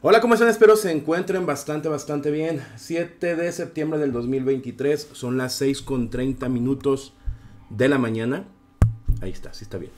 Hola, ¿cómo están? Espero se encuentren bastante bien. 7 de septiembre del 2023, son las 6:30 de la mañana. Ahí está, sí está bien.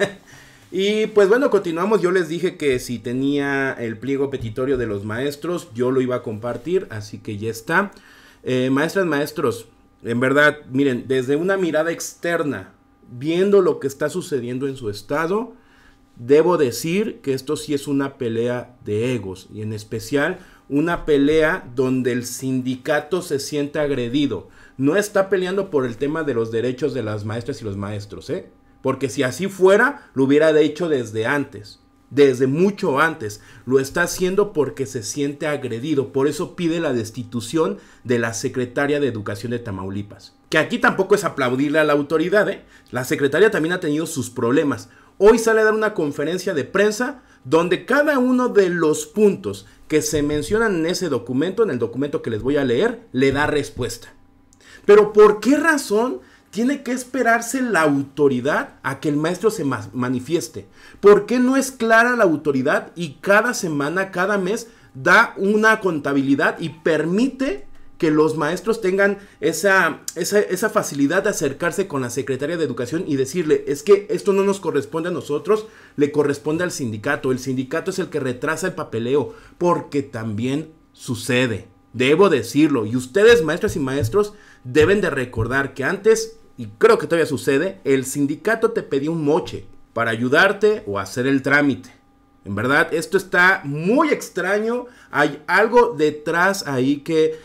Y pues bueno, continuamos. Yo les dije que si tenía el pliego petitorio de los maestros, yo lo iba a compartir, así que ya está. Maestras, maestros, en verdad, miren, desde una mirada externa, viendo lo que está sucediendo en su estado, debo decir que esto sí es una pelea de egos, y en especial una pelea donde el sindicato se siente agredido. No está peleando por el tema de los derechos de las maestras y los maestros, porque si así fuera, lo hubiera hecho desde antes, desde mucho antes. Lo está haciendo porque se siente agredido. Por eso pide la destitución de la secretaria de Educación de Tamaulipas. Que aquí tampoco es aplaudirle a la autoridad, La secretaria también ha tenido sus problemas. Hoy sale a dar una conferencia de prensa donde cada uno de los puntos que se mencionan en ese documento, en el documento que les voy a leer, le da respuesta. Pero ¿por qué razón tiene que esperarse la autoridad a que el maestro se manifieste? ¿Por qué no es clara la autoridad y cada semana, cada mes da una contabilidad y permite que los maestros tengan esa facilidad de acercarse con la Secretaría de Educación y decirle, es que esto no nos corresponde a nosotros, le corresponde al sindicato? El sindicato es el que retrasa el papeleo, porque también sucede, debo decirlo, y ustedes, maestras y maestros, deben de recordar que antes, y creo que todavía sucede, el sindicato te pedía un moche para ayudarte o hacer el trámite. En verdad, esto está muy extraño. Hay algo detrás ahí que,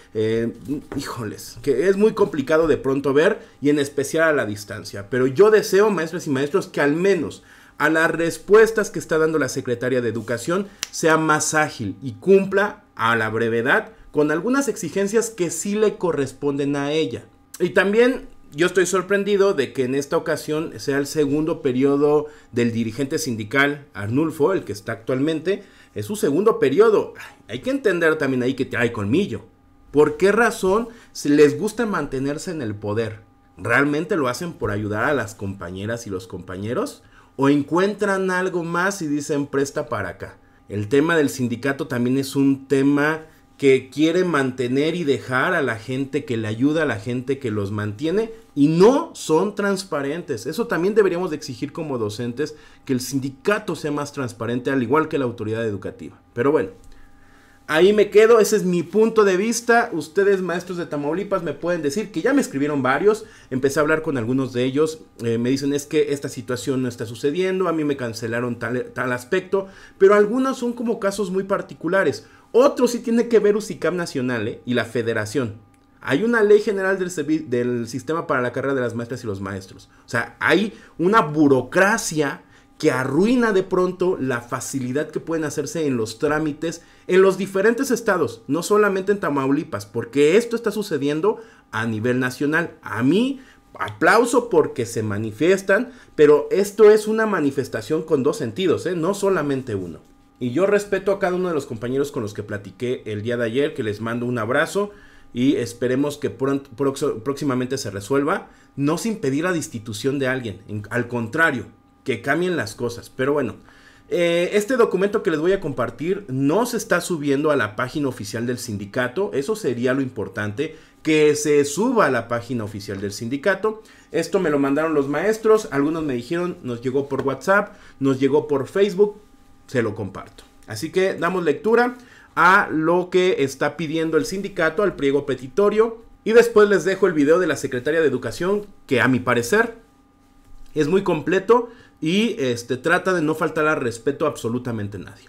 que es muy complicado de pronto ver, y en especial a la distancia. Pero yo deseo, maestras y maestros, que al menos a las respuestas que está dando la Secretaría de Educación sea más ágil y cumpla a la brevedad con algunas exigencias que sí le corresponden a ella. Y también yo estoy sorprendido de que en esta ocasión sea el segundo periodo del dirigente sindical Arnulfo, el que está actualmente. Es su segundo periodo. Hay que entender también ahí que trae colmillo. ¿Por qué razón les gusta mantenerse en el poder? ¿Realmente lo hacen por ayudar a las compañeras y los compañeros? ¿O encuentran algo más y dicen presta para acá? El tema del sindicato también es un tema que quiere mantener y dejar a la gente que le ayuda, a la gente que los mantiene, y no son transparentes. Eso también deberíamos de exigir como docentes, que el sindicato sea más transparente, al igual que la autoridad educativa. Pero bueno, ahí me quedo, ese es mi punto de vista. Ustedes, maestros de Tamaulipas, me pueden decir, que ya me escribieron varios, empecé a hablar con algunos de ellos, me dicen, es que esta situación no está sucediendo, a mí me cancelaron tal aspecto, pero algunos son como casos muy particulares. Otro sí tiene que ver USICAM Nacional y la Federación. Hay una ley general del sistema para la carrera de las maestras y los maestros. O sea, hay una burocracia que arruina de pronto la facilidad que pueden hacerse en los trámites en los diferentes estados, no solamente en Tamaulipas, porque esto está sucediendo a nivel nacional. A mí, aplauso porque se manifiestan, pero esto es una manifestación con dos sentidos, no solamente uno. Y yo respeto a cada uno de los compañeros con los que platiqué el día de ayer, que les mando un abrazo y esperemos que próximamente se resuelva, no sin pedir la destitución de alguien, al contrario, que cambien las cosas. Pero bueno, este documento que les voy a compartir no se está subiendo a la página oficial del sindicato. Eso sería lo importante, que se suba a la página oficial del sindicato. Esto me lo mandaron los maestros, algunos me dijeron, nos llegó por WhatsApp, nos llegó por Facebook. Se lo comparto. Así que damos lectura a lo que está pidiendo el sindicato, al pliego petitorio, y después les dejo el video de la Secretaría de Educación, que a mi parecer es muy completo y trata de no faltar al respeto a absolutamente nadie.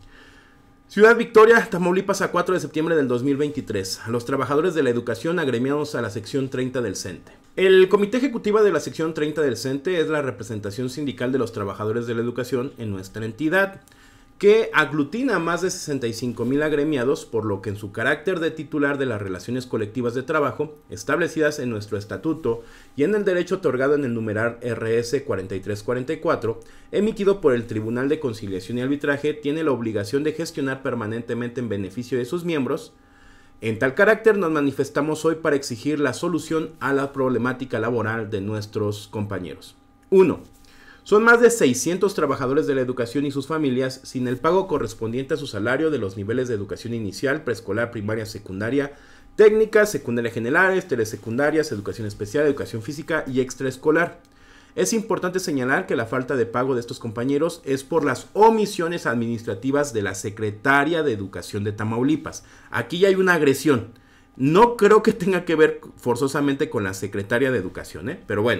Ciudad Victoria, Tamaulipas, a 4 de septiembre del 2023. A los trabajadores de la educación agremiados a la sección 30 del CENTE. El Comité Ejecutivo de la sección 30 del CENTE es la representación sindical de los trabajadores de la educación en nuestra entidad, que aglutina a más de 65,000 agremiados, por lo que en su carácter de titular de las relaciones colectivas de trabajo establecidas en nuestro estatuto y en el derecho otorgado en el numeral RS 4344, emitido por el Tribunal de Conciliación y Arbitraje, tiene la obligación de gestionar permanentemente en beneficio de sus miembros. En tal carácter nos manifestamos hoy para exigir la solución a la problemática laboral de nuestros compañeros. 1. Son más de 600 trabajadores de la educación y sus familias sin el pago correspondiente a su salario de los niveles de educación inicial, preescolar, primaria, secundaria, técnicas, secundaria generales, telesecundarias, educación especial, educación física y extraescolar. Es importante señalar que la falta de pago de estos compañeros es por las omisiones administrativas de la Secretaria de Educación de Tamaulipas. Aquí ya hay una agresión. No creo que tenga que ver forzosamente con la Secretaria de Educación, pero bueno.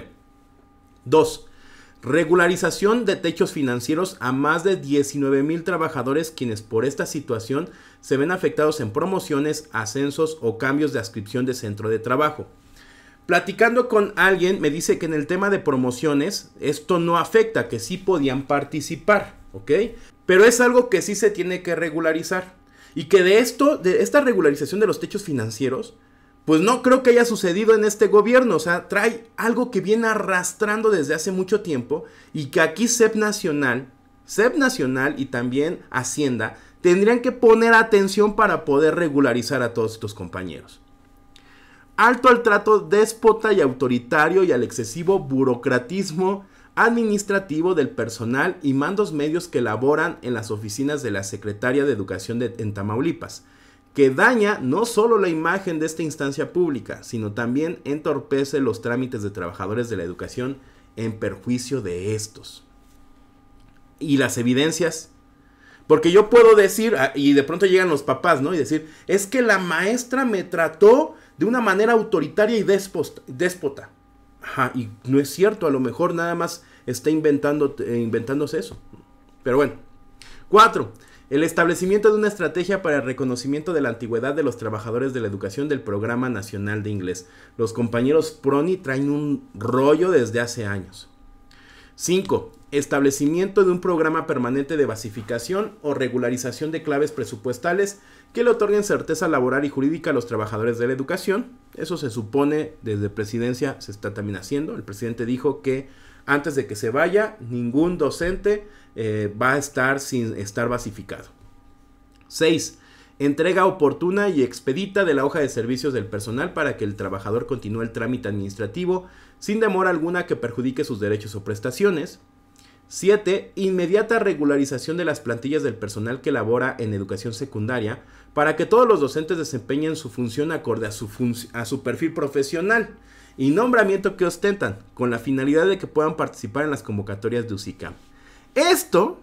2. Regularización de techos financieros a más de 19,000 trabajadores quienes por esta situación se ven afectados en promociones, ascensos o cambios de adscripción de centro de trabajo. Platicando con alguien me dice que en el tema de promociones esto no afecta, que sí podían participar, ¿ok? Pero es algo que sí se tiene que regularizar y que de esta regularización de los techos financieros, pues no creo que haya sucedido en este gobierno. O sea, trae algo que viene arrastrando desde hace mucho tiempo y que aquí SEP Nacional y también Hacienda tendrían que poner atención para poder regularizar a todos estos compañeros. Alto al trato déspota y autoritario y al excesivo burocratismo administrativo del personal y mandos medios que laboran en las oficinas de la Secretaría de Educación en Tamaulipas, que daña no solo la imagen de esta instancia pública, sino también entorpece los trámites de trabajadores de la educación en perjuicio de estos. Y las evidencias, porque yo puedo decir, y de pronto llegan los papás, ¿no? Y decir, es que la maestra me trató de una manera autoritaria y déspota. Ajá, y no es cierto, a lo mejor nada más está inventándose eso. Pero bueno. 4. El establecimiento de una estrategia para el reconocimiento de la antigüedad de los trabajadores de la educación del Programa Nacional de Inglés. Los compañeros PRONI traen un rollo desde hace años. 5. Establecimiento de un programa permanente de basificación o regularización de claves presupuestales que le otorguen certeza laboral y jurídica a los trabajadores de la educación. Eso se supone desde presidencia se está también haciendo. El presidente dijo que antes de que se vaya, ningún docente va a estar sin estar basificado. 6. Entrega oportuna y expedita de la hoja de servicios del personal para que el trabajador continúe el trámite administrativo sin demora alguna que perjudique sus derechos o prestaciones. 7. Inmediata regularización de las plantillas del personal que labora en educación secundaria para que todos los docentes desempeñen su función acorde a su perfil profesional y nombramiento que ostentan, con la finalidad de que puedan participar en las convocatorias de UCICAM. Esto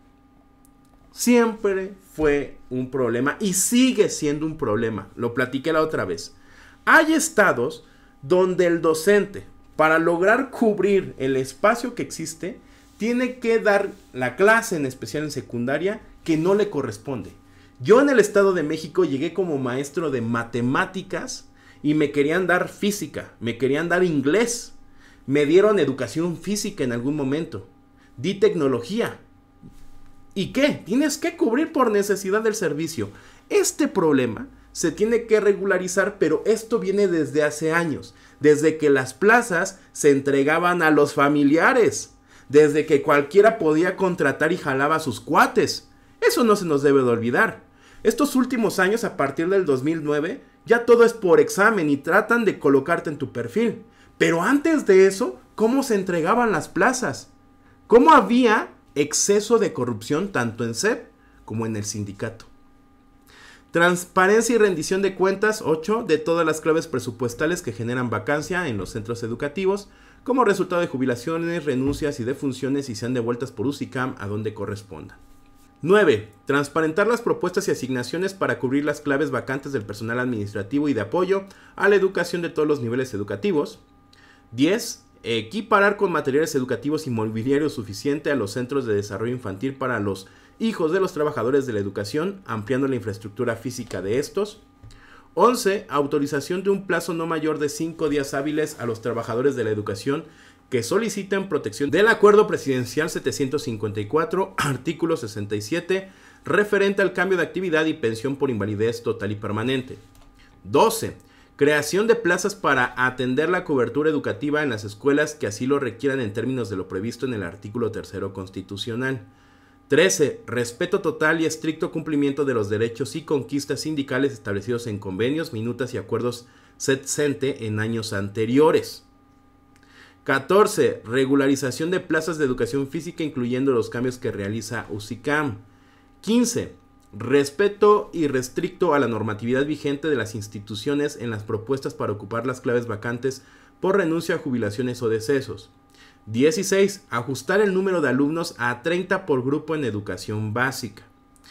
siempre fue un problema y sigue siendo un problema. Lo platiqué la otra vez. Hay estados donde el docente, para lograr cubrir el espacio que existe, tiene que dar la clase, en especial en secundaria, que no le corresponde. Yo en el Estado de México llegué como maestro de matemáticas y me querían dar física, me querían dar inglés, me dieron educación física en algún momento, di tecnología. ¿Y qué? Tienes que cubrir por necesidad del servicio. Este problema se tiene que regularizar, pero esto viene desde hace años, desde que las plazas se entregaban a los familiares, desde que cualquiera podía contratar y jalaba a sus cuates. Eso no se nos debe de olvidar. Estos últimos años, a partir del 2009, ya todo es por examen y tratan de colocarte en tu perfil. Pero antes de eso, ¿cómo se entregaban las plazas? ¿Cómo había exceso de corrupción tanto en SEP como en el sindicato? Transparencia y rendición de cuentas, 8, de todas las claves presupuestales que generan vacancia en los centros educativos, como resultado de jubilaciones, renuncias y defunciones y sean devueltas por UCICAM a donde correspondan. 9. Transparentar las propuestas y asignaciones para cubrir las claves vacantes del personal administrativo y de apoyo a la educación de todos los niveles educativos. 10. Equiparar con materiales educativos y mobiliario suficiente a los centros de desarrollo infantil para los hijos de los trabajadores de la educación, ampliando la infraestructura física de estos. 11. Autorización de un plazo no mayor de 5 días hábiles a los trabajadores de la educación que soliciten protección del Acuerdo Presidencial 754, artículo 67, referente al cambio de actividad y pensión por invalidez total y permanente. 12. Creación de plazas para atender la cobertura educativa en las escuelas que así lo requieran en términos de lo previsto en el artículo 3 constitucional. 13. Respeto total y estricto cumplimiento de los derechos y conquistas sindicales establecidos en convenios, minutas y acuerdos CENTE en años anteriores. 14. Regularización de plazas de educación física, incluyendo los cambios que realiza UCICAM. 15. Respeto irrestricto a la normatividad vigente de las instituciones en las propuestas para ocupar las claves vacantes por renuncia a jubilaciones o decesos. 16. Ajustar el número de alumnos a 30 por grupo en educación básica.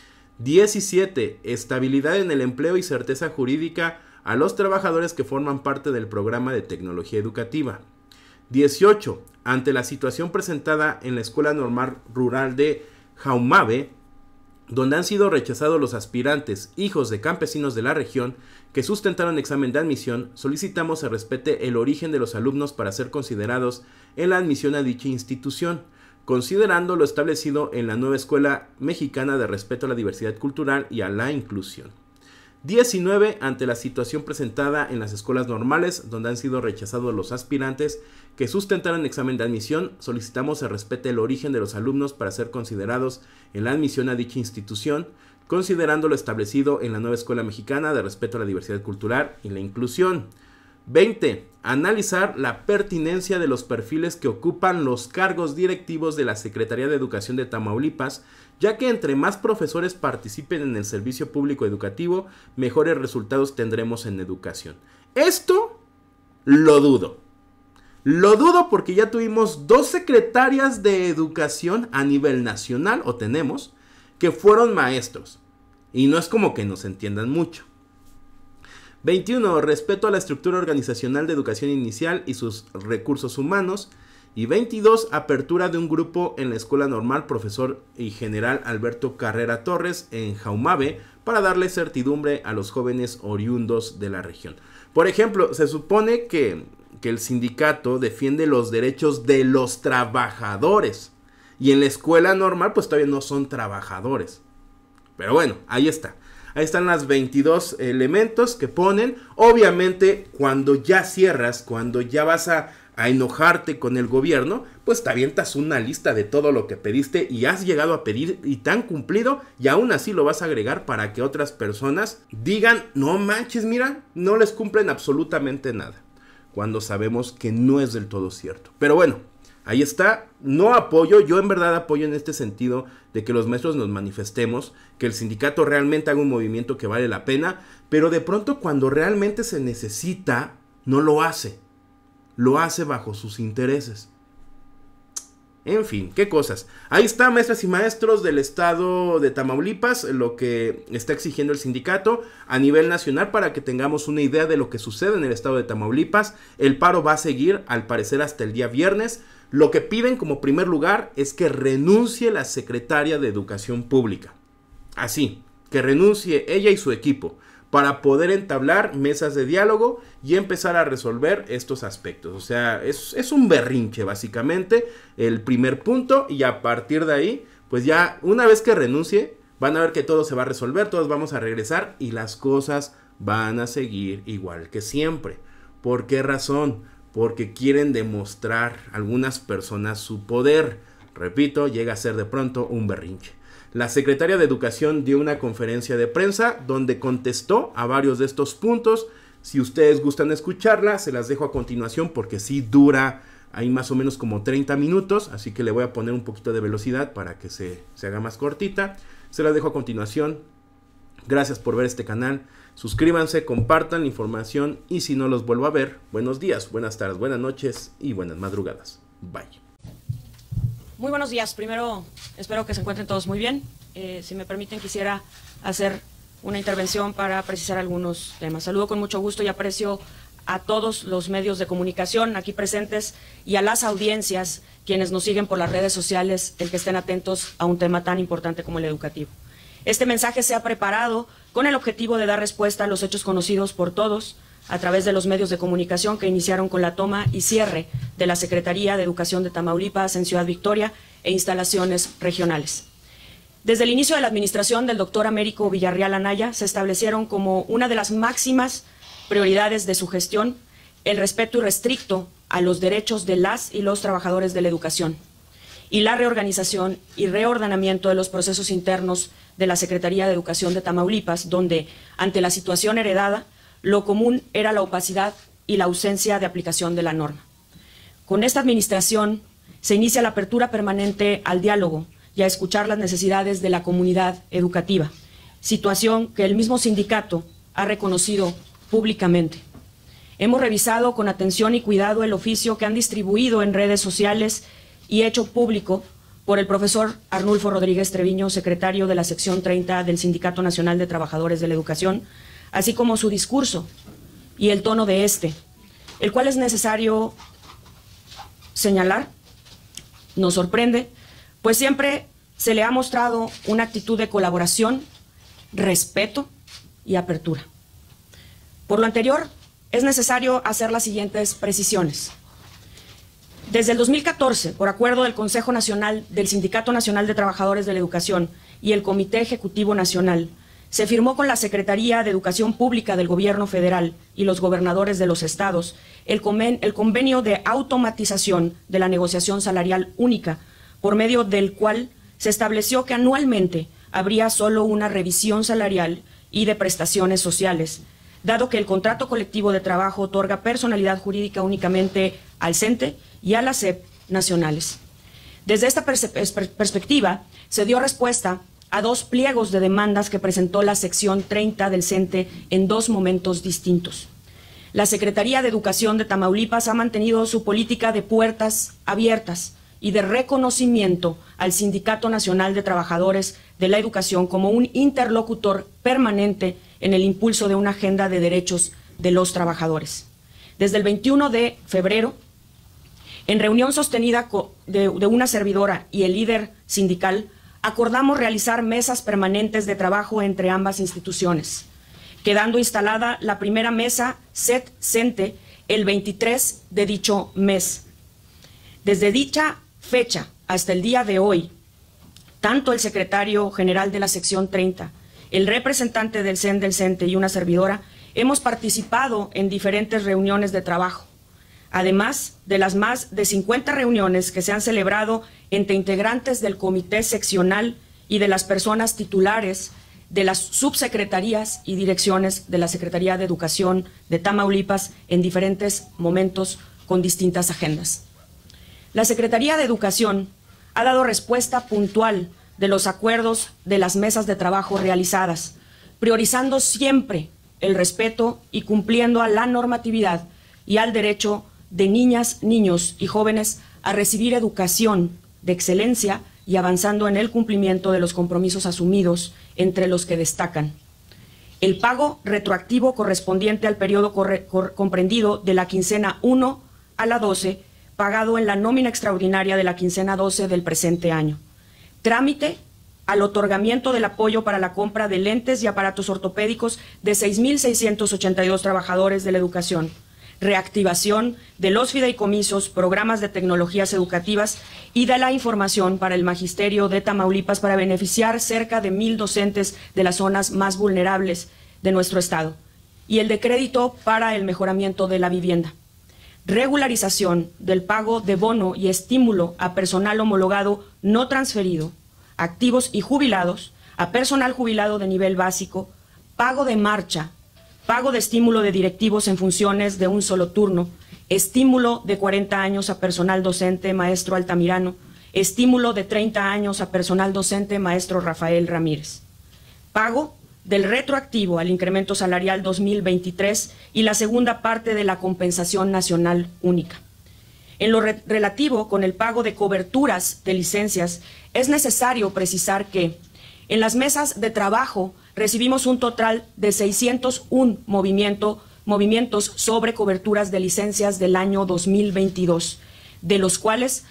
17. Estabilidad en el empleo y certeza jurídica a los trabajadores que forman parte del programa de tecnología educativa. 18. Ante la situación presentada en la Escuela Normal Rural de Jaumabe, donde han sido rechazados los aspirantes, hijos de campesinos de la región, que sustentaron examen de admisión, solicitamos se respete el origen de los alumnos para ser considerados en la admisión a dicha institución, considerando lo establecido en la nueva Escuela Mexicana de Respeto a la Diversidad Cultural y a la Inclusión. 19. Ante la situación presentada en las escuelas normales, donde han sido rechazados los aspirantes que sustentaron examen de admisión, solicitamos se respete el origen de los alumnos para ser considerados en la admisión a dicha institución, considerando lo establecido en la nueva Escuela Mexicana de Respeto a la Diversidad Cultural y la Inclusión. 20. Analizar la pertinencia de los perfiles que ocupan los cargos directivos de la Secretaría de Educación de Tamaulipas, ya que entre más profesores participen en el servicio público educativo, mejores resultados tendremos en educación. Esto lo dudo. Lo dudo porque ya tuvimos 2 secretarias de educación a nivel nacional, o tenemos, que fueron maestros. Y no es como que nos entiendan mucho. 21. Respeto a la estructura organizacional de educación inicial y sus recursos humanos. Y 22. Apertura de un grupo en la Escuela Normal Profesor y General Alberto Carrera Torres en Jaumabe para darle certidumbre a los jóvenes oriundos de la región. Por ejemplo, se supone que el sindicato defiende los derechos de los trabajadores. Y en la Escuela Normal pues todavía no son trabajadores. Pero bueno, ahí está. Ahí están las 22 elementos que ponen. Obviamente, cuando ya cierras, cuando ya vas a enojarte con el gobierno, pues te avientas una lista de todo lo que pediste y has llegado a pedir y te han cumplido, y aún así lo vas a agregar para que otras personas digan, no manches, mira, no les cumplen absolutamente nada, cuando sabemos que no es del todo cierto. Pero bueno, ahí está. No apoyo, yo en verdad apoyo en este sentido de que los maestros nos manifestemos, que el sindicato realmente haga un movimiento que vale la pena, pero de pronto cuando realmente se necesita, no lo hace. Lo hace bajo sus intereses. En fin, qué cosas. Ahí está, maestras y maestros del estado de Tamaulipas, lo que está exigiendo el sindicato a nivel nacional para que tengamos una idea de lo que sucede en el estado de Tamaulipas. El paro va a seguir, al parecer, hasta el día viernes. Lo que piden como primer lugar es que renuncie la secretaria de Educación Pública. Así, que renuncie ella y su equipo, para poder entablar mesas de diálogo y empezar a resolver estos aspectos. O sea, es un berrinche básicamente el primer punto, y a partir de ahí, pues ya una vez que renuncie, van a ver que todo se va a resolver, todos vamos a regresar y las cosas van a seguir igual que siempre. ¿Por qué razón? Porque quieren demostrar algunas personas su poder. Repito, llega a ser de pronto un berrinche. La secretaria de Educación dio una conferencia de prensa donde contestó a varios de estos puntos. Si ustedes gustan escucharla, se las dejo a continuación porque sí dura ahí más o menos como 30 minutos. Así que le voy a poner un poquito de velocidad para que se haga más cortita. Se las dejo a continuación. Gracias por ver este canal. Suscríbanse, compartan la información y si no los vuelvo a ver, buenos días, buenas tardes, buenas noches y buenas madrugadas. Bye. Muy buenos días. Primero, espero que se encuentren todos muy bien. Si me permiten, quisiera hacer una intervención para precisar algunos temas. Saludo con mucho gusto y aprecio a todos los medios de comunicación aquí presentes y a las audiencias quienes nos siguen por las redes sociales, el que estén atentos a un tema tan importante como el educativo. Este mensaje se ha preparado con el objetivo de dar respuesta a los hechos conocidos por todos a través de los medios de comunicación que iniciaron con la toma y cierre de la Secretaría de Educación de Tamaulipas en Ciudad Victoria e instalaciones regionales. Desde el inicio de la administración del doctor Américo Villarreal Anaya se establecieron como una de las máximas prioridades de su gestión el respeto irrestricto a los derechos de las y los trabajadores de la educación y la reorganización y reordenamiento de los procesos internos de la Secretaría de Educación de Tamaulipas, donde, ante la situación heredada, lo común era la opacidad y la ausencia de aplicación de la norma. Con esta administración se inicia la apertura permanente al diálogo y a escuchar las necesidades de la comunidad educativa, situación que el mismo sindicato ha reconocido públicamente. Hemos revisado con atención y cuidado el oficio que han distribuido en redes sociales y hecho público por el profesor Arnulfo Rodríguez Treviño, secretario de la sección 30 del Sindicato Nacional de Trabajadores de la Educación, así como su discurso y el tono de este, el cual es necesario señalar, nos sorprende, pues siempre se le ha mostrado una actitud de colaboración, respeto y apertura. Por lo anterior, es necesario hacer las siguientes precisiones. Desde el 2014, por acuerdo del Consejo Nacional del Sindicato Nacional de Trabajadores de la Educación y el Comité Ejecutivo Nacional, se firmó con la Secretaría de Educación Pública del Gobierno Federal y los gobernadores de los estados el convenio de automatización de la negociación salarial única, por medio del cual se estableció que anualmente habría solo una revisión salarial y de prestaciones sociales, dado que el contrato colectivo de trabajo otorga personalidad jurídica únicamente al CENTE y a la SEP nacionales. Desde esta perspectiva, se dio respuesta a 2 pliegos de demandas que presentó la sección 30 del CENTE en 2 momentos distintos. La Secretaría de Educación de Tamaulipas ha mantenido su política de puertas abiertas y de reconocimiento al Sindicato Nacional de Trabajadores de la Educación como un interlocutor permanente en el impulso de una agenda de derechos de los trabajadores. Desde el 21 de febrero, en reunión sostenida de una servidora y el líder sindical, acordamos realizar mesas permanentes de trabajo entre ambas instituciones, quedando instalada la primera mesa CENTE el 23 de dicho mes. Desde dicha fecha hasta el día de hoy, tanto el secretario general de la sección 30, el representante del CEN del CENTE y una servidora, hemos participado en diferentes reuniones de trabajo, además de las más de 50 reuniones que se han celebrado entre integrantes del comité seccional y de las personas titulares de las subsecretarías y direcciones de la Secretaría de Educación de Tamaulipas en diferentes momentos con distintas agendas. La Secretaría de Educación ha dado respuesta puntual de los acuerdos de las mesas de trabajo realizadas, priorizando siempre el respeto y cumpliendo a la normatividad y al derecho de niñas, niños y jóvenes a recibir educación de excelencia y avanzando en el cumplimiento de los compromisos asumidos, entre los que destacan el pago retroactivo correspondiente al periodo comprendido de la quincena 1 a la 12, pagado en la nómina extraordinaria de la quincena 12 del presente año. Trámite al otorgamiento del apoyo para la compra de lentes y aparatos ortopédicos de 6.682 trabajadores de la educación. Reactivación de los fideicomisos, programas de tecnologías educativas y de la información para el magisterio de Tamaulipas para beneficiar cerca de 1,000 docentes de las zonas más vulnerables de nuestro estado. Y el de crédito para el mejoramiento de la vivienda. Regularización del pago de bono y estímulo a personal homologado no transferido, activos y jubilados, a personal jubilado de nivel básico, pago de marcha, pago de estímulo de directivos en funciones de un solo turno, estímulo de 40 años a personal docente maestro Altamirano, estímulo de 30 años a personal docente maestro Rafael Ramírez. Pago del retroactivo al incremento salarial 2023 y la segunda parte de la compensación nacional única. En lo relativo con el pago de coberturas de licencias, es necesario precisar que en las mesas de trabajo recibimos un total de 601 movimientos sobre coberturas de licencias del año 2022, de los cuales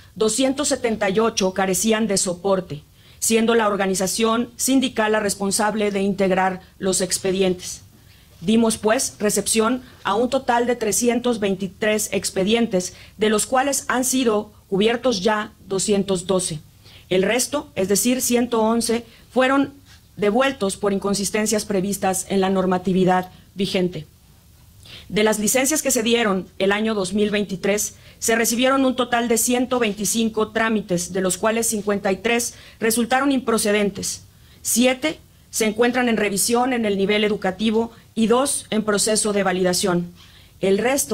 278 carecían de soporte, siendo la organización sindical la responsable de integrar los expedientes. Dimos, pues, recepción a un total de 323 expedientes, de los cuales han sido cubiertos ya 212. El resto, es decir, 111, fueron devueltos por inconsistencias previstas en la normatividad vigente. De las licencias que se dieron el año 2023, se recibieron un total de 125 trámites, de los cuales 53 resultaron improcedentes, 7 se encuentran en revisión en el nivel educativo y 2 en proceso de validación. El resto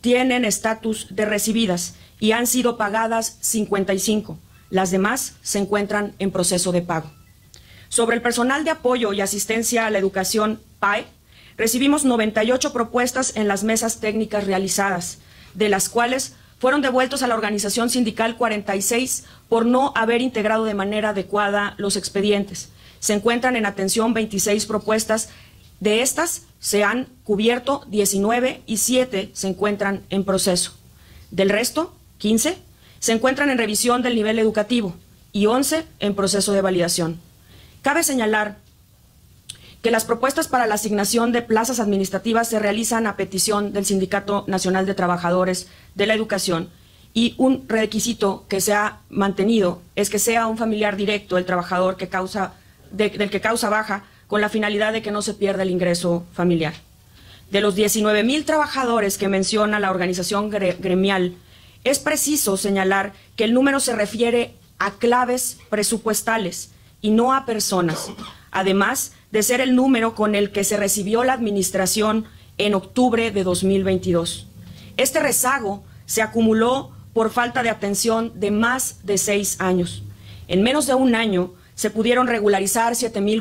tienen estatus de recibidas y han sido pagadas 55. Las demás se encuentran en proceso de pago. Sobre el personal de apoyo y asistencia a la educación PAE, recibimos 98 propuestas en las mesas técnicas realizadas, de las cuales fueron devueltos a la organización sindical 46 por no haber integrado de manera adecuada los expedientes. Se encuentran en atención 26 propuestas. De estas se han cubierto 19 y 7 se encuentran en proceso. Del resto, 15 se encuentran en revisión del nivel educativo y 11 en proceso de validación. Cabe señalar que las propuestas para la asignación de plazas administrativas se realizan a petición del Sindicato Nacional de Trabajadores de la Educación y un requisito que se ha mantenido es que sea un familiar directo del trabajador del que causa baja, con la finalidad de que no se pierda el ingreso familiar. De los 19,000 trabajadores que menciona la organización gremial, es preciso señalar que el número se refiere a claves presupuestales y no a personas, además de ser el número con el que se recibió la administración en octubre de 2022. Este rezago se acumuló por falta de atención de más de 6 años. En menos de un año se pudieron regularizar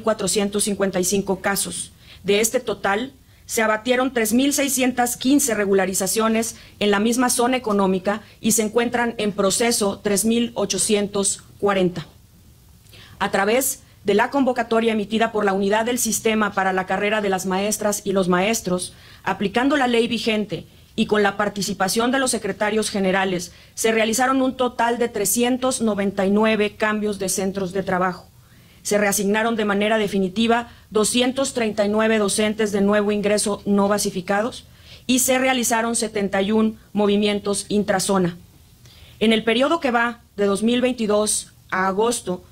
7,455 casos. De este total, se abatieron 3,615 regularizaciones en la misma zona económica y se encuentran en proceso 3,840. A través de la convocatoria emitida por la Unidad del Sistema para la Carrera de las Maestras y los Maestros, aplicando la ley vigente y con la participación de los secretarios generales, se realizaron un total de 399 cambios de centros de trabajo. Se reasignaron de manera definitiva 239 docentes de nuevo ingreso no basificados y se realizaron 71 movimientos intrazona. En el periodo que va de 2022 a agosto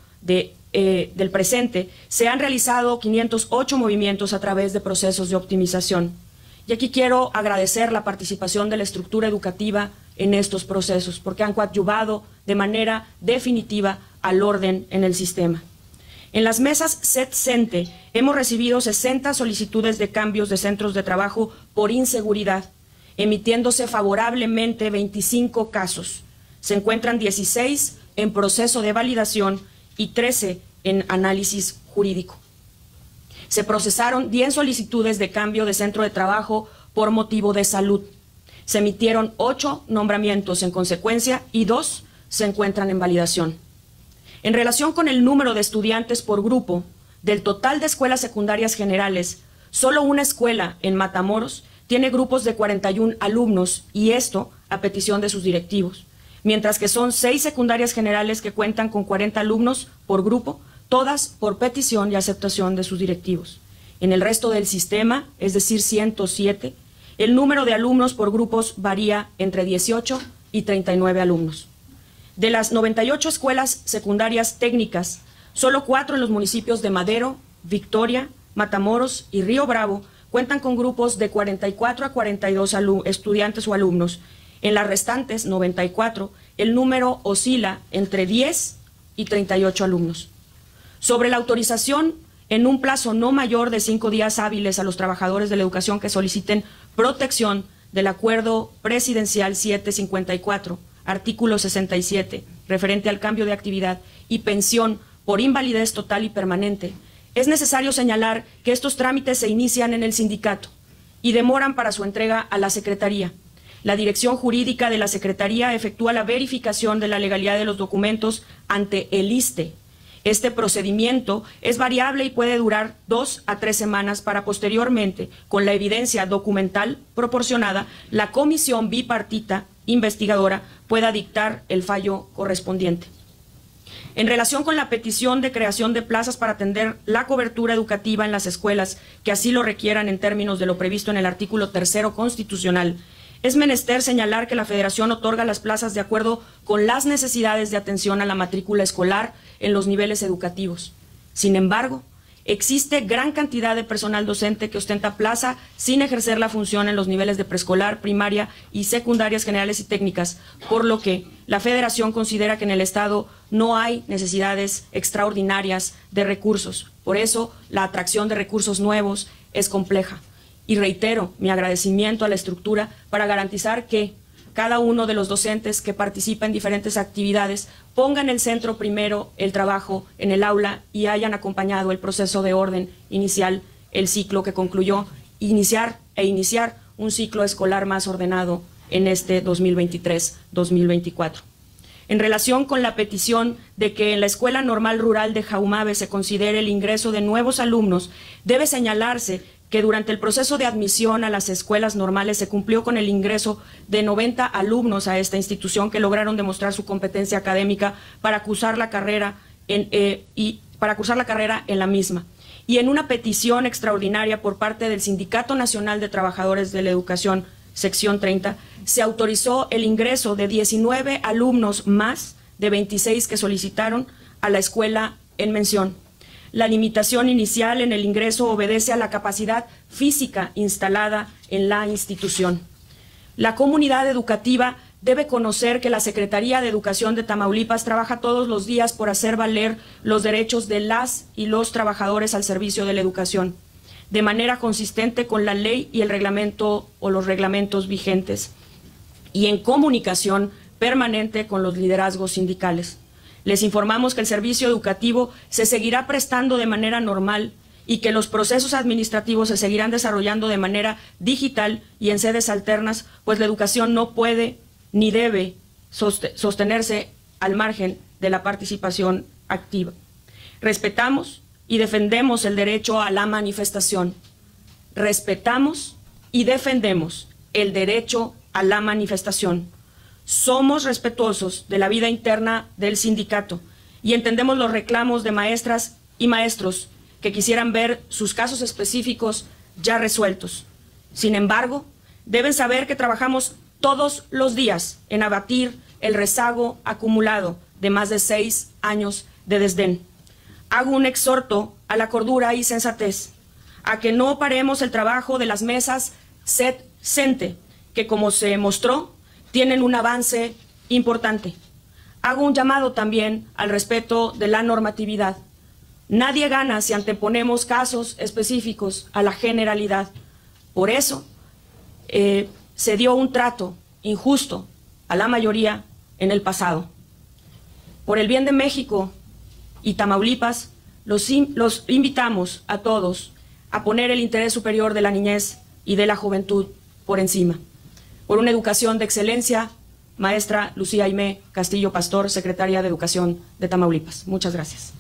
del presente, se han realizado 508 movimientos a través de procesos de optimización. Y aquí quiero agradecer la participación de la estructura educativa en estos procesos, porque han coadyuvado de manera definitiva al orden en el sistema. En las mesas SET-CENTE hemos recibido 60 solicitudes de cambios de centros de trabajo por inseguridad, emitiéndose favorablemente 25 casos. Se encuentran 16 en proceso de validación y 13 en análisis jurídico. Se procesaron 10 solicitudes de cambio de centro de trabajo por motivo de salud. Se emitieron 8 nombramientos en consecuencia y 2 se encuentran en validación. En relación con el número de estudiantes por grupo, del total de escuelas secundarias generales, solo una escuela en Matamoros tiene grupos de 41 alumnos y esto a petición de sus directivos, mientras que son 6 secundarias generales que cuentan con 40 alumnos por grupo, todas por petición y aceptación de sus directivos. En el resto del sistema, es decir, 107, el número de alumnos por grupos varía entre 18 y 39 alumnos. De las 98 escuelas secundarias técnicas, solo 4 en los municipios de Madero, Victoria, Matamoros y Río Bravo cuentan con grupos de 44 a 42 estudiantes o alumnos. En las restantes 94, el número oscila entre 10 y 38 alumnos. Sobre la autorización en un plazo no mayor de 5 días hábiles a los trabajadores de la educación que soliciten protección del Acuerdo Presidencial 754, artículo 67, referente al cambio de actividad y pensión por invalidez total y permanente, es necesario señalar que estos trámites se inician en el sindicato y demoran para su entrega a la Secretaría. La dirección jurídica de la Secretaría efectúa la verificación de la legalidad de los documentos ante el ISSSTE. Este procedimiento es variable y puede durar 2 a 3 semanas para posteriormente, con la evidencia documental proporcionada, la comisión bipartita investigadora pueda dictar el fallo correspondiente. En relación con la petición de creación de plazas para atender la cobertura educativa en las escuelas que así lo requieran en términos de lo previsto en el artículo 3º constitucional, es menester señalar que la Federación otorga las plazas de acuerdo con las necesidades de atención a la matrícula escolar en los niveles educativos. Sin embargo, existe gran cantidad de personal docente que ostenta plaza sin ejercer la función en los niveles de preescolar, primaria y secundarias generales y técnicas, por lo que la Federación considera que en el Estado no hay necesidades extraordinarias de recursos. Por eso, la atracción de recursos nuevos es compleja. y reitero mi agradecimiento a la estructura para garantizar que cada uno de los docentes que participa en diferentes actividades ponga en el centro primero el trabajo en el aula y hayan acompañado el proceso de orden inicial, el ciclo que concluyó, iniciar un ciclo escolar más ordenado en este 2023-2024. En relación con la petición de que en la Escuela Normal Rural de Jaumabe se considere el ingreso de nuevos alumnos, debe señalarse que durante el proceso de admisión a las escuelas normales se cumplió con el ingreso de 90 alumnos a esta institución que lograron demostrar su competencia académica para cursar la carrera en la misma. Y en una petición extraordinaria por parte del Sindicato Nacional de Trabajadores de la Educación, sección 30, se autorizó el ingreso de 19 alumnos más de 26 que solicitaron a la escuela en mención. La limitación inicial en el ingreso obedece a la capacidad física instalada en la institución. La comunidad educativa debe conocer que la Secretaría de Educación de Tamaulipas trabaja todos los días por hacer valer los derechos de las y los trabajadores al servicio de la educación, de manera consistente con la ley y el reglamento o los reglamentos vigentes, y en comunicación permanente con los liderazgos sindicales. Les informamos que el servicio educativo se seguirá prestando de manera normal y que los procesos administrativos se seguirán desarrollando de manera digital y en sedes alternas, pues la educación no puede ni debe sostenerse al margen de la participación activa. Respetamos y defendemos el derecho a la manifestación. Respetamos y defendemos el derecho a la manifestación. Somos respetuosos de la vida interna del sindicato y entendemos los reclamos de maestras y maestros que quisieran ver sus casos específicos ya resueltos. Sin embargo, deben saber que trabajamos todos los días en abatir el rezago acumulado de más de 6 años de desdén. Hago un exhorto a la cordura y sensatez, a que no paremos el trabajo de las mesas SET-CENTE, que como se mostró, tienen un avance importante. Hago un llamado también al respeto de la normatividad. Nadie gana si anteponemos casos específicos a la generalidad. Por eso se dio un trato injusto a la mayoría en el pasado. Por el bien de México y Tamaulipas, los invitamos a todos a poner el interés superior de la niñez y de la juventud por encima. Por una educación de excelencia, maestra Lucía Aimé Castillo Pastor, secretaria de Educación de Tamaulipas. Muchas gracias.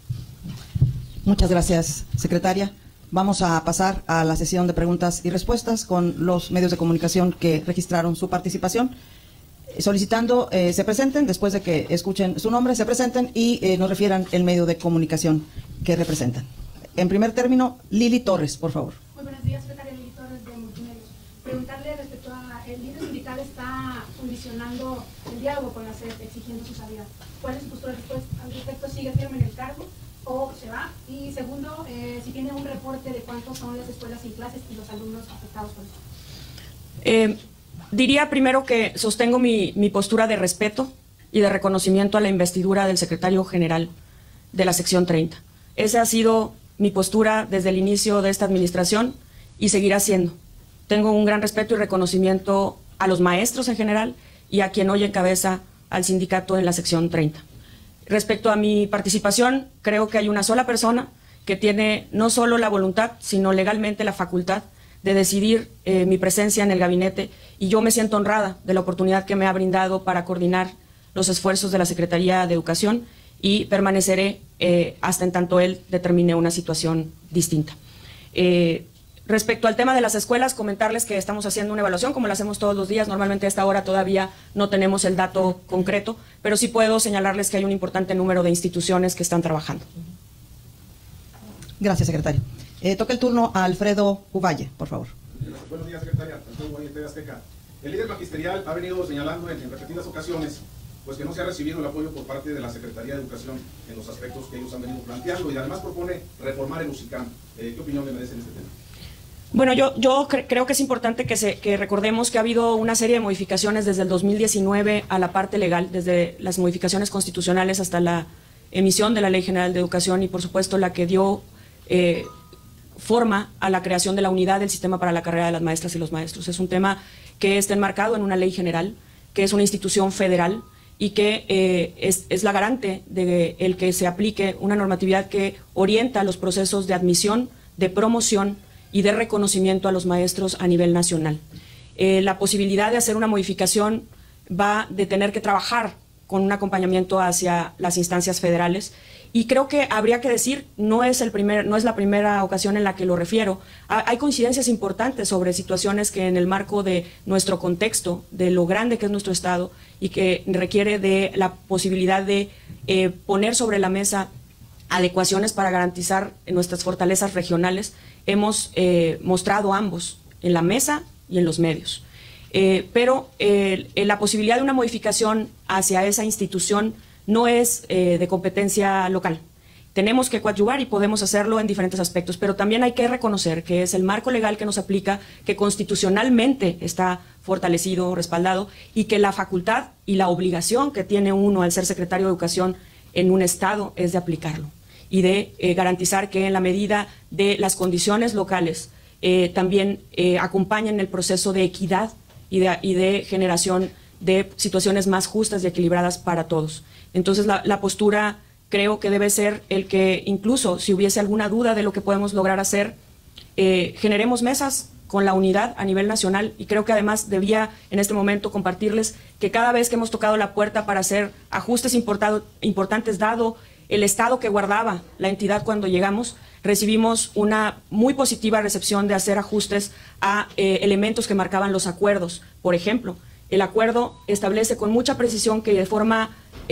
Muchas gracias, secretaria. Vamos a pasar a la sesión de preguntas y respuestas con los medios de comunicación que registraron su participación. Solicitando se presenten, después de que escuchen su nombre, se presenten y nos refieran el medio de comunicación que representan. En primer término, Lili Torres, por favor. Muy buenos días, secretaria Lili Torres de Multimedios. Preguntarle respecto a el líder sindical está condicionando el diálogo con la SED, exigiendo su salida. ¿Cuál es su postura al respecto? ¿Sigue firme en el cargo o se va? Y segundo, si tiene un reporte de cuántos son las escuelas sin clases y los alumnos afectados por eso. Diría primero que sostengo mi postura de respeto y de reconocimiento a la investidura del secretario general de la sección 30. Esa ha sido mi postura desde el inicio de esta administración y seguirá siendo. Tengo un gran respeto y reconocimiento a los maestros en general y a quien hoy encabeza al sindicato en la sección 30. Respecto a mi participación, creo que hay una sola persona que tiene no solo la voluntad, sino legalmente la facultad de decidir mi presencia en el gabinete, y yo me siento honrada de la oportunidad que me ha brindado para coordinar los esfuerzos de la Secretaría de Educación y permaneceré hasta en tanto él determine una situación distinta. Respecto al tema de las escuelas, comentarles que estamos haciendo una evaluación, como la hacemos todos los días. Normalmente a esta hora todavía no tenemos el dato concreto, pero sí puedo señalarles que hay un importante número de instituciones que están trabajando. Gracias, secretario. Toca el turno a Alfredo Uvalle, por favor. Buenos días, secretaria. Alfredo Uvalle, TV Azteca. El líder magisterial ha venido señalando en repetidas ocasiones pues que no se ha recibido el apoyo por parte de la Secretaría de Educación en los aspectos que ellos han venido planteando, y además propone reformar el UCICAM. ¿Qué opinión le merece en este tema? Bueno, yo creo que es importante que recordemos que ha habido una serie de modificaciones desde el 2019 a la parte legal, desde las modificaciones constitucionales hasta la emisión de la Ley General de Educación, y por supuesto la que dio forma a la creación de la unidad del sistema para la carrera de las maestras y los maestros. Es un tema que está enmarcado en una ley general, que es una institución federal y que es la garante de el que se aplique una normatividad que orienta los procesos de admisión, de promoción y de reconocimiento a los maestros a nivel nacional. La posibilidad de hacer una modificación va de tener que trabajar con un acompañamiento hacia las instancias federales. Y creo que habría que decir, no es la primera ocasión en la que lo refiero. Hay coincidencias importantes sobre situaciones que en el marco de nuestro contexto, de lo grande que es nuestro Estado y que requiere de la posibilidad de poner sobre la mesa adecuaciones para garantizar nuestras fortalezas regionales, hemos mostrado ambos en la mesa y en los medios. Pero la posibilidad de una modificación hacia esa institución no es de competencia local. Tenemos que coadyuvar y podemos hacerlo en diferentes aspectos, pero también hay que reconocer que es el marco legal que nos aplica, que constitucionalmente está fortalecido, respaldado, y que la facultad y la obligación que tiene uno al ser secretario de Educación en un Estado es de aplicarlo y de garantizar que en la medida de las condiciones locales también acompañen el proceso de equidad y de generación de situaciones más justas y equilibradas para todos. Entonces la postura creo que debe ser el que incluso si hubiese alguna duda de lo que podemos lograr hacer, generemos mesas con la unidad a nivel nacional, y creo que además debía en este momento compartirles que cada vez que hemos tocado la puerta para hacer ajustes importantes dado el estado que guardaba la entidad cuando llegamos, recibimos una muy positiva recepción de hacer ajustes a elementos que marcaban los acuerdos. Por ejemplo, el acuerdo establece con mucha precisión que de forma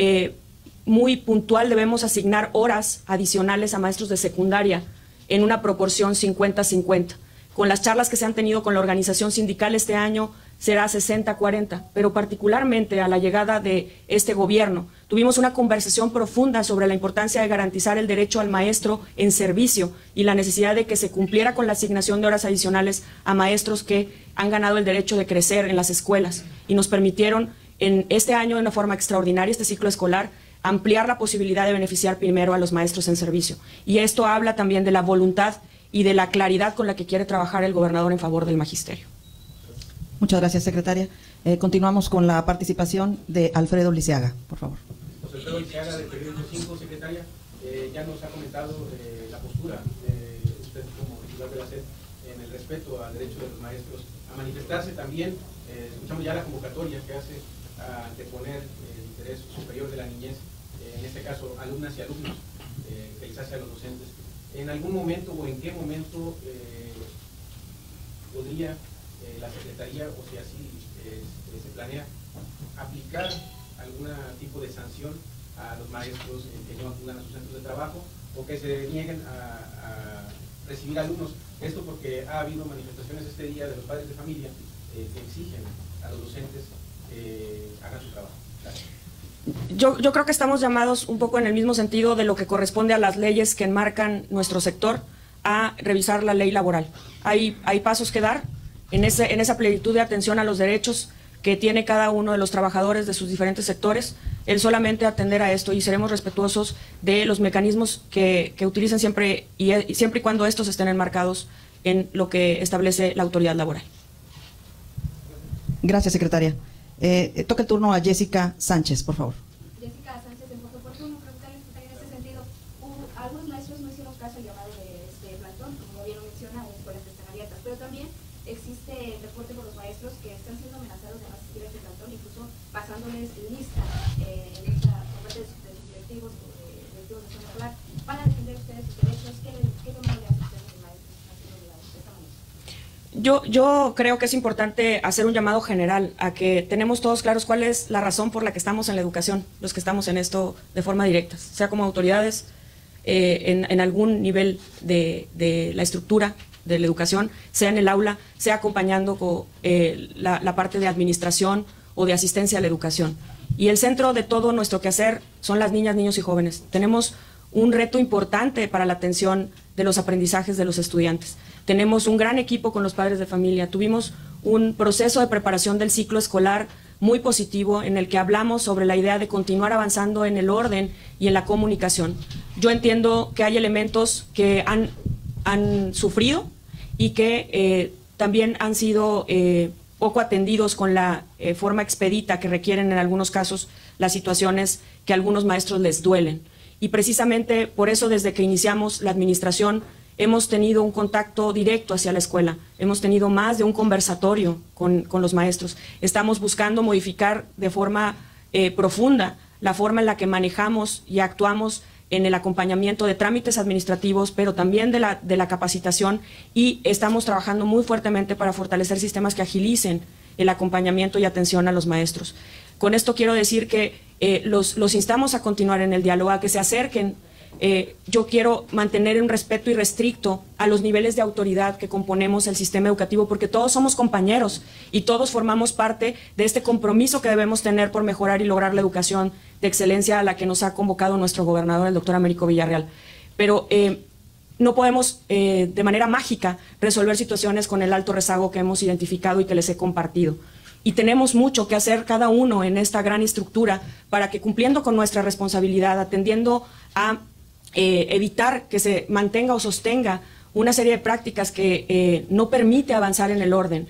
muy puntual debemos asignar horas adicionales a maestros de secundaria en una proporción 50-50. Con las charlas que se han tenido con la organización sindical este año será 60-40, pero particularmente a la llegada de este gobierno tuvimos una conversación profunda sobre la importancia de garantizar el derecho al maestro en servicio y la necesidad de que se cumpliera con la asignación de horas adicionales a maestros que han ganado el derecho de crecer en las escuelas y nos permitieron en este año de una forma extraordinaria, este ciclo escolar, ampliar la posibilidad de beneficiar primero a los maestros en servicio. Y esto habla también de la voluntad y de la claridad con la que quiere trabajar el gobernador en favor del magisterio. Muchas gracias, secretaria. Continuamos con la participación de Alfredo Liceaga, por favor. José Alfredo Liceaga, del periódico 5, secretaria. Ya nos ha comentado la postura de usted como titular de la SED en el respeto al derecho de los maestros a manifestarse también. Escuchamos ya la convocatoria que hace a anteponer el interés superior de la niñez, en este caso alumnas y alumnos, que les hace a los docentes. ¿En algún momento o en qué momento podría la Secretaría, o si así se planea, aplicar algún tipo de sanción a los maestros que no acudan a sus centros de trabajo o que se nieguen a recibir alumnos? Esto porque ha habido manifestaciones este día de los padres de familia que exigen a los docentes que hagan su trabajo. Gracias. Yo creo que estamos llamados un poco en el mismo sentido de lo que corresponde a las leyes que enmarcan nuestro sector a revisar la ley laboral. Hay pasos que dar en esa plenitud de atención a los derechos que tiene cada uno de los trabajadores de sus diferentes sectores, el solamente atender a esto, y seremos respetuosos de los mecanismos que utilicen siempre y cuando estos estén enmarcados en lo que establece la autoridad laboral. Gracias, secretaria. Toca el turno a Jessica Sánchez, por favor. Jessica Sánchez, en Voto Oportuno, preguntarle en este sentido, algunos maestros no hicieron caso al llamado de este plantón, como bien lo menciona, las escuelas están abiertas, pero también existe el reporte por los maestros que están siendo amenazados de no asistir a este plantón, incluso pasándoles lista por parte de sus directivos de zona escolar, para defender ustedes sus derechos. ¿Qué llamado le hace a ustedes los maestros haciendo de esta manera? Yo creo que es importante hacer un llamado general a que tenemos todos claros cuál es la razón por la que estamos en la educación, los que estamos en esto de forma directa, sea como autoridades en algún nivel de la estructura de la educación, sea en el aula, sea acompañando con la parte de administración o de asistencia a la educación. Y el centro de todo nuestro quehacer son las niñas, niños y jóvenes. Tenemos un reto importante para la atención de los aprendizajes de los estudiantes. Tenemos un gran equipo con los padres de familia. Tuvimos un proceso de preparación del ciclo escolar muy positivo en el que hablamos sobre la idea de continuar avanzando en el orden y en la comunicación. Yo entiendo que hay elementos que han han sufrido y que también han sido poco atendidos con la forma expedita que requieren en algunos casos las situaciones que a algunos maestros les duelen. Y precisamente por eso, desde que iniciamos la administración, hemos tenido un contacto directo hacia la escuela, hemos tenido más de un conversatorio con los maestros. Estamos buscando modificar de forma profunda la forma en la que manejamos y actuamos en el acompañamiento de trámites administrativos, pero también de la capacitación, y estamos trabajando muy fuertemente para fortalecer sistemas que agilicen el acompañamiento y atención a los maestros. Con esto quiero decir que los instamos a continuar en el diálogo, a que se acerquen. Yo quiero mantener un respeto irrestricto a los niveles de autoridad que componemos el sistema educativo, porque todos somos compañeros y todos formamos parte de este compromiso que debemos tener por mejorar y lograr la educación de excelencia a la que nos ha convocado nuestro gobernador, el doctor Américo Villarreal. Pero no podemos de manera mágica resolver situaciones con el alto rezago que hemos identificado y que les he compartido. Y tenemos mucho que hacer cada uno en esta gran estructura para que, cumpliendo con nuestra responsabilidad, atendiendo a evitar que se mantenga o sostenga una serie de prácticas que no permite avanzar en el orden,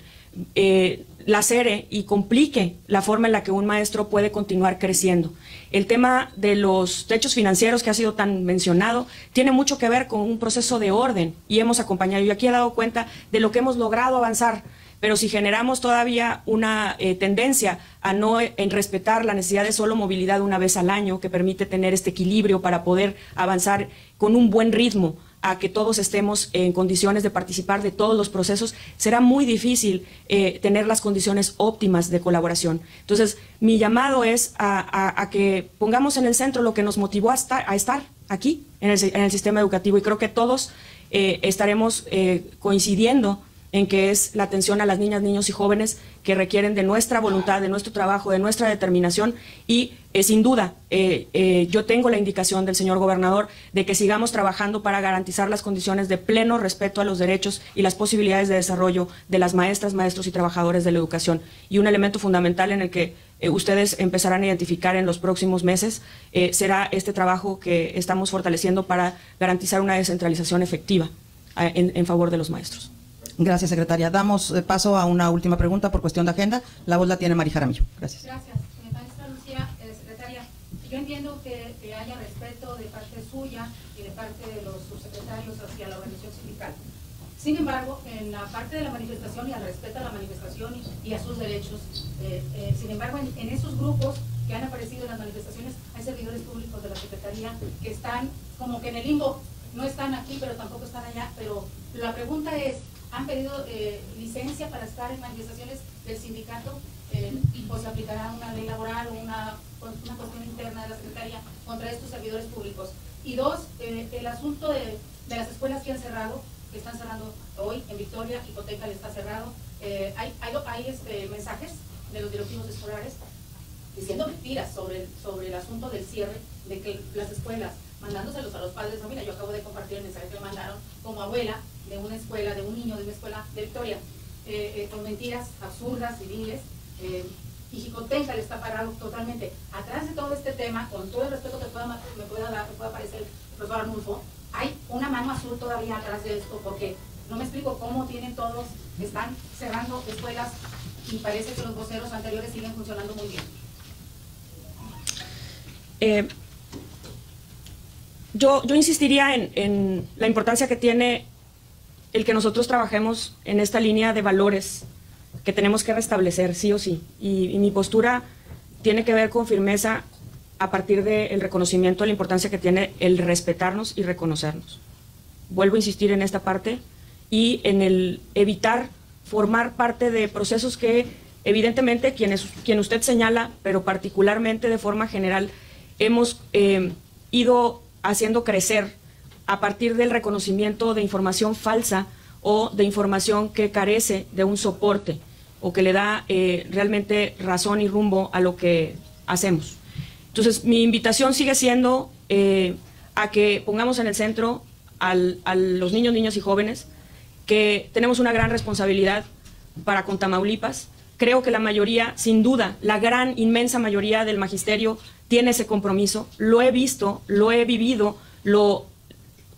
lacere y complique la forma en la que un maestro puede continuar creciendo. El tema de los techos financieros, que ha sido tan mencionado, tiene mucho que ver con un proceso de orden, y hemos acompañado. Yo aquí he dado cuenta de lo que hemos logrado avanzar, pero si generamos todavía una tendencia a no respetar la necesidad de solo movilidad una vez al año, que permite tener este equilibrio para poder avanzar con un buen ritmo, a que todos estemos en condiciones de participar de todos los procesos, será muy difícil tener las condiciones óptimas de colaboración. Entonces, mi llamado es a que pongamos en el centro lo que nos motivó a estar aquí en el sistema educativo, y creo que todos estaremos coincidiendo en que es la atención a las niñas, niños y jóvenes que requieren de nuestra voluntad, de nuestro trabajo, de nuestra determinación, y sin duda yo tengo la indicación del señor gobernador de que sigamos trabajando para garantizar las condiciones de pleno respeto a los derechos y las posibilidades de desarrollo de las maestras, maestros y trabajadores de la educación. Y un elemento fundamental en el que ustedes empezarán a identificar en los próximos meses será este trabajo que estamos fortaleciendo para garantizar una descentralización efectiva en favor de los maestros. Gracias, secretaria. Damos paso a una última pregunta por cuestión de agenda. La voz la tiene Mari Jaramillo. Gracias. Gracias. Maestra Lucía, secretaria, yo entiendo que haya respeto de parte suya y de parte de los subsecretarios hacia la organización sindical. Sin embargo, en la parte de la manifestación y al respeto a la manifestación y a sus derechos, sin embargo, en esos grupos que han aparecido en las manifestaciones, hay servidores públicos de la Secretaría que están como que en el limbo, no están aquí, pero tampoco están allá. Pero la pregunta es, ¿han pedido licencia para estar en manifestaciones del sindicato? ¿O se aplicará una ley laboral o una cuestión interna de la Secretaría contra estos servidores públicos? Y dos, el asunto de las escuelas que han cerrado, que están cerrando hoy en Victoria, Hipoteca le está cerrado. Hay mensajes de los directivos escolares diciendo mentiras sobre el asunto del cierre, de que las escuelas, mandándoselos a los padres. No, mira, yo acabo de compartir el mensaje que me mandaron como abuela de una escuela, de un niño de una escuela de Victoria, con mentiras absurdas, civiles, y Jicotenca le está parado totalmente. Atrás de todo este tema, con todo el respeto que me pueda parecer el profesor Arnulfo, hay una mano azul todavía atrás de esto, porque no me explico cómo están cerrando escuelas y parece que los voceros anteriores siguen funcionando muy bien. Yo insistiría en la importancia que tiene el que nosotros trabajemos en esta línea de valores que tenemos que restablecer sí o sí, y mi postura tiene que ver con firmeza a partir del reconocimiento de la importancia que tiene el respetarnos y reconocernos. Vuelvo a insistir en esta parte y en el evitar formar parte de procesos que evidentemente quien usted señala, pero particularmente de forma general, hemos ido haciendo crecer a partir del reconocimiento de información falsa o de información que carece de un soporte o que le da realmente razón y rumbo a lo que hacemos. Entonces, mi invitación sigue siendo a que pongamos en el centro a los niños, niñas y jóvenes, que tenemos una gran responsabilidad para con Tamaulipas. Creo que la mayoría, sin duda, la gran, inmensa mayoría del magisterio tiene ese compromiso. Lo he visto, lo he vivido, lo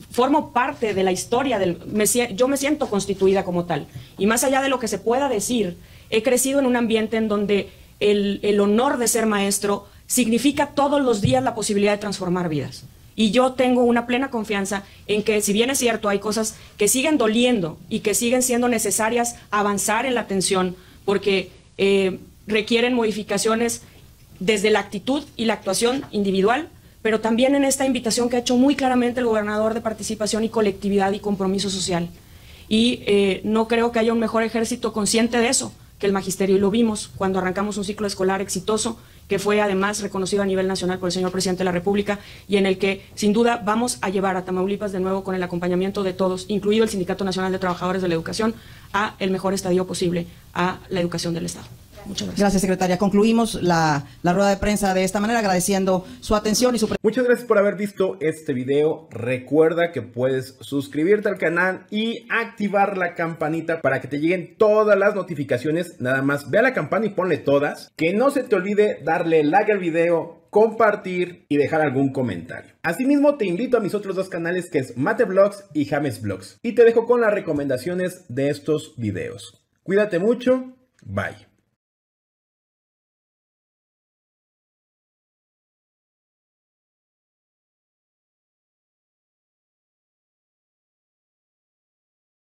formo parte de la historia, yo me siento constituida como tal. Y más allá de lo que se pueda decir, he crecido en un ambiente en donde el honor de ser maestro significa todos los días la posibilidad de transformar vidas. Y yo tengo una plena confianza en que, si bien es cierto, hay cosas que siguen doliendo y que siguen siendo necesarias avanzar en la atención, porque requieren modificaciones desde la actitud y la actuación individual, pero también en esta invitación que ha hecho muy claramente el gobernador de participación y colectividad y compromiso social. Y no creo que haya un mejor ejército consciente de eso que el magisterio, y lo vimos cuando arrancamos un ciclo escolar exitoso, que fue además reconocido a nivel nacional por el señor presidente de la República, y en el que sin duda vamos a llevar a Tamaulipas de nuevo, con el acompañamiento de todos, incluido el Sindicato Nacional de Trabajadores de la Educación, a el mejor estadio posible a la educación del Estado. Muchas gracias. Gracias, secretaria. Concluimos la rueda de prensa de esta manera, agradeciendo su atención y su... Muchas gracias por haber visto este video. Recuerda que puedes suscribirte al canal y activar la campanita para que te lleguen todas las notificaciones. Nada más ve a la campana y ponle todas. Que no se te olvide darle like al video, compartir y dejar algún comentario. Asimismo, te invito a mis otros dos canales, que es Mate Vlogs y James Vlogs. Y te dejo con las recomendaciones de estos videos. Cuídate mucho. Bye.